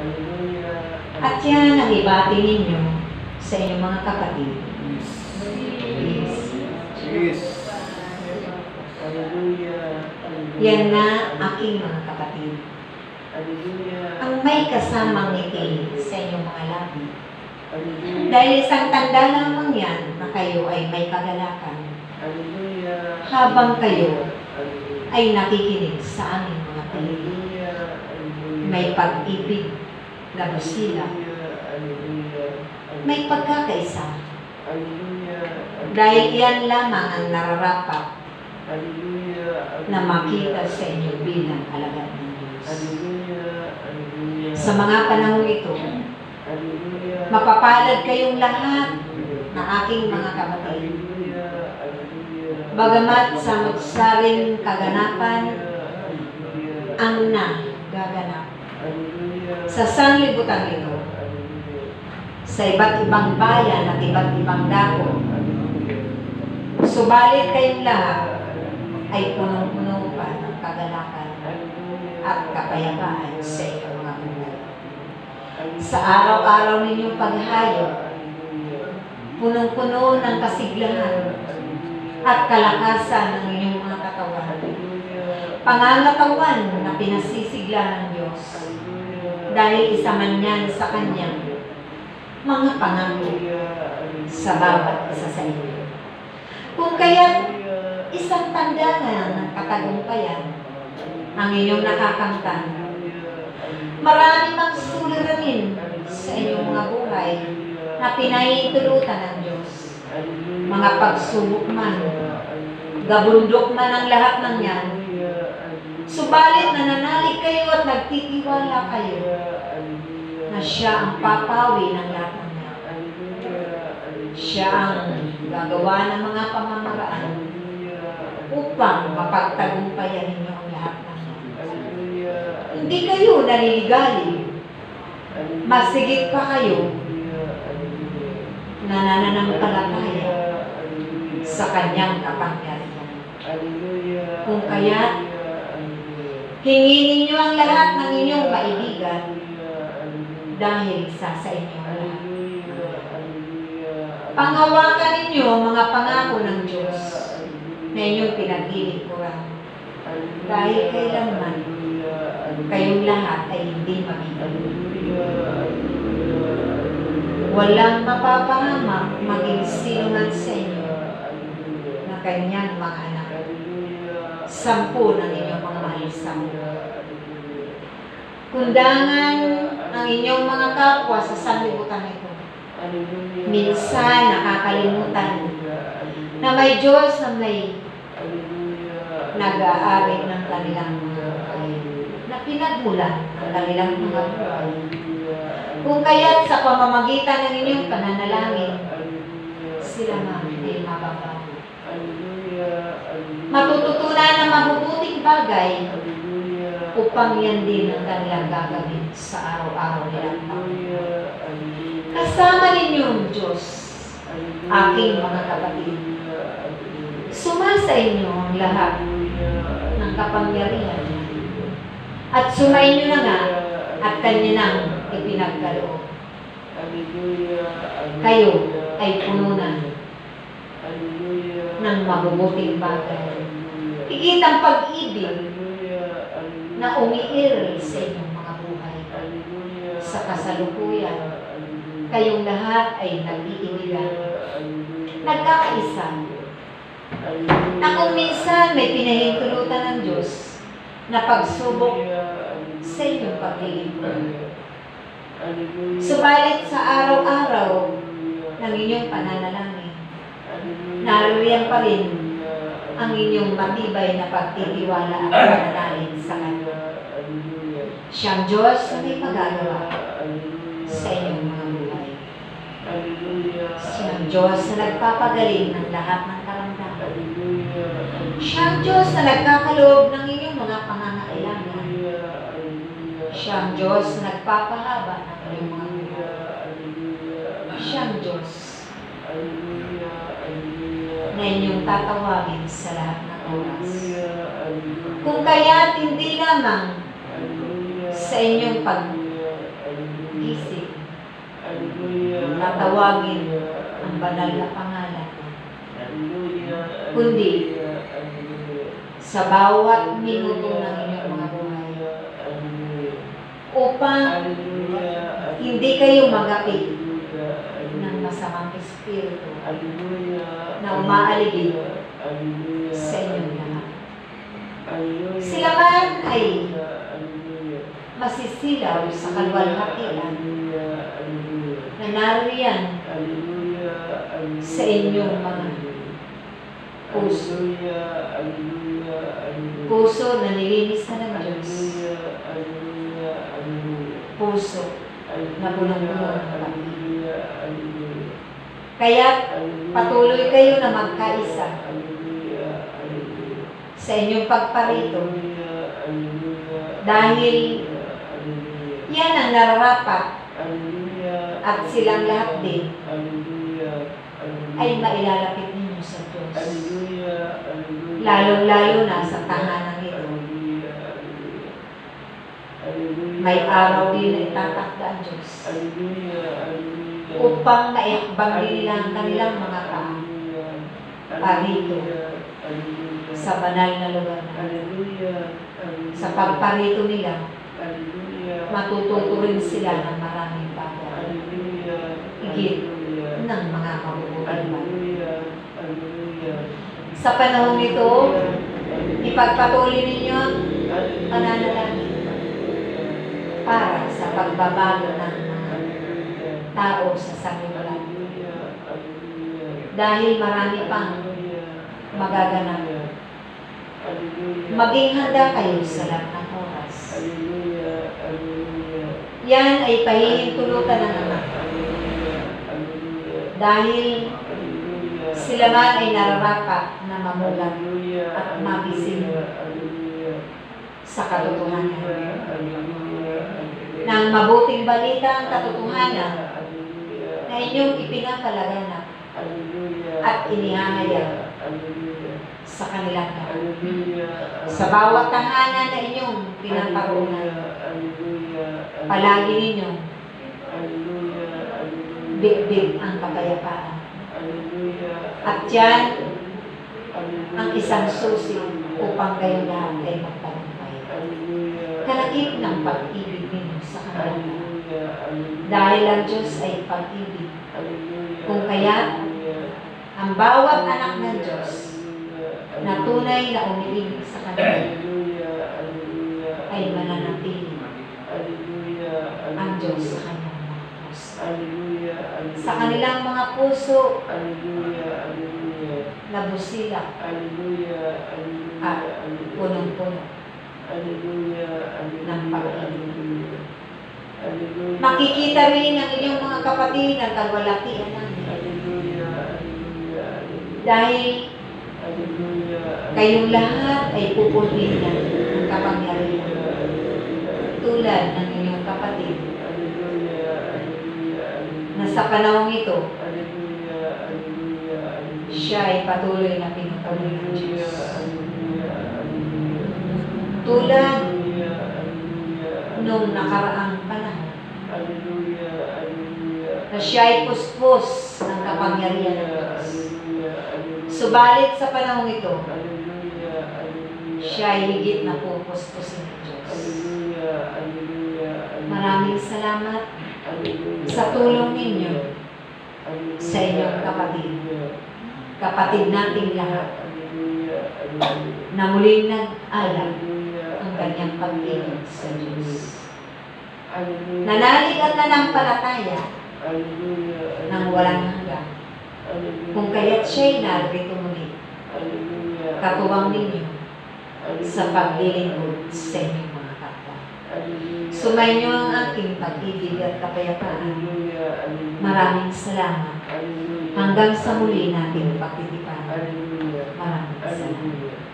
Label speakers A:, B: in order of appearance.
A: At yan ang ibati ninyo sa inyong mga kapatid.
B: Yes.
A: Yan na aking mga kapatid. Ang may kasamang ngiti sa inyong mga labi. Dahil isang tanda lamang yan na kayo ay may kagalakan. Habang kayo ay nakikinig sa aming mga tinig. May pag-ibig, labusila, may pagkakaisa. Dahil yan lamang ang nararapat na makita sa inyo bilang alagad ng Diyos. Sa mga panahon ito, mapapalad kayong lahat na aking mga kapatid. Bagamat sa magsaring kaganapan, ang nagaganap sa sanlibutan ito, sa iba't ibang bayan at iba't ibang dako. Subalit kayong lahat ay punong-puno pa ng kagalakan at kapayapaan sa inyong mga buhay. Sa araw-araw ninyong paghayag, punong-puno ng kasiglahan at kalakasan ng inyong mga katawan. Pangangatawan na pinasisigla ng Diyos dahil isa man yan sa Kanyang mga pangako sa bawat isa sa inyo. Kung kaya isang tanda na ng katagumpayan ang inyong nakakangtan, marami mang suliranin sa inyong mga buhay na pinahihintulutan ng Diyos. Mga pagsubok man, gabundok man ang lahat ng yan, subalit nananalig kayo at nagtitiwala kayo na siya ang papawi ng lahat ng yan. Siya ang gagawa ng mga pamamaraan upang mapagtagumpayan ninyo ang lahat ng yan. Hindi kayo naliligali, masigit pa kayo na nananampalataya sa Kanyang kapangyarihan. Kung kaya, hingin ninyo ang lahat ng inyong kaibigan dahil isa sa inyo lahat. Panghawakan ninyo ang mga pangako ng Diyos na inyong pinaglilingkuran. Dahil kailanman kayong lahat ay hindi mabigaluhin. Walang mapapahamak maging sino man sa inyo na Kanyang mga anak. 10 ng inyong mga mahal sa mundo. Kundangan ang inyong mga kapwa sa sanlibutan ito. Minsan nakakalimutan na may Diyos na may nag-aari ng kanilang mga buhay, na pinagmulan ang kanilang mga buhay. Kung kaya't sa pamamagitan ng inyong pananalangin, sila man ay mababago. Matututunan ng mabubuting bagay upang yan din ang kanilang gagawin sa araw-araw nilang taon. Kasama ninyo ang Diyos, aking mga kapatid. Sumasa inyo ang lahat ng kapangyarihan at sumayin nyo na nga at Kanya nang ipinagkaloob. Kayo ay puno na ng mabubuting bagay. Higit ang pag-ibig na umiiral sa inyong mga buhay. Sa kasalukuyan, kayong lahat ay nag-iibigan, nagkakaisa, na kung minsan may pinahintulutan ng Diyos na pagsubok sa inyong paglilingkod. Subalit sa araw-araw ng inyong pananalangin, naririyan pa rin ang inyong matibay na pagtitiwala at pananalig sa Kanya. Siyang Diyos na may magagawa sa inyong mga buhay. Siyang Diyos na nagpapagaling ng lahat ng karamdaman. Siyang Diyos na nagkakaloob ng inyong mga pangangailangan. Siyang Diyos na nagpapahaba ng inyong mga buhay. Siyang Diyos na inyong tatawagin sa lahat ng oras. Kung kaya't hindi lamang sa inyong isip, tatawagin ang banal na pangalan, kundi sa bawat minuto ng inyong mga buhay, upang hindi kayo magapit ng masamang espiritu na umaaligid sa inyong lahat. Sila man ay masisilaw sa kalwalhatian na nariyan sa inyong mga puso. Puso na nilinis na ng Diyos. Puso na punong-puno ng pag-ibig. Kaya patuloy kayo na magkaisa sa inyong pagparito dahil yan ang nararapat at silang lahat din ay mailalapit ninyo sa Diyos. Lalong-lalo na sa tahanan ito. May araw din na itatakda ang Diyos upang maikbang din nila ang kanilang mga parito sa banal na lugar na sa pagparito nila, matututo rin sila ng maraming bagay. Higit ng mga mabubuting bagay. Sa panahon ito, ipagpatuloy ninyo pananalangin para sa pagbabago ng mga tao sa sanlibutan. Dahil marami pang magaganap. Maging handa kayo sa lahat ng oras. Yan ay pahihintulutan ng Ama. Dahil sila man ay nararapat na mamulat at magising sa katotohanan. Ng mabuting balita ang katotohanan na inyong ipinapalaganap at inihahayag sa kanilang lahat. Sa bawat tahanan na inyong pinaparunan, palagi ninyong bit-bit ang kapayapaan. At yan ang isang susi upang kayo lahat ay magtagumpay. Kalakip ng pag-ibig ninyo sa kanilang lahat. Dahil ang Diyos ay pag-ibig. Kung kaya, ang bawat anak ng Diyos na tunay na umiibig sa kanila ay mananatili ang Diyos sa kanilang mga puso. Sa kanilang mga puso na busilak at punong-puno ng pag-ibig. Makikita rin ang inyong mga kapatid ang kalwalatian namin. Dahil kayong lahat ay pupulin ng kapangyarihan. Tulad ng inyong kapatid na sa panahon ito, siya ay patuloy na pinutuloy ng Diyos. Tulad nung nakaraang panahon na siya ay puspos ng kapangyarihan ng Diyos. Subalit sa panahon ito, siya ay higit na pupuspusin ng Diyos. Maraming salamat sa tulong ninyo sa inyong kapatid. Kapatid nating lahat na muling nag-alab ang kanyang pag-ibig sa Diyos. Nanalig at nanampalataya ng walang hanggan. Kung kaya't siya'y narito muli, katuwang ninyo sa paglilingkod sa inyong mga kapwa. Sumainyo ang aking pag-ibig at kapayapaan. Maraming salamat. Hanggang sa muli nating pagtitipan. Maraming salamat.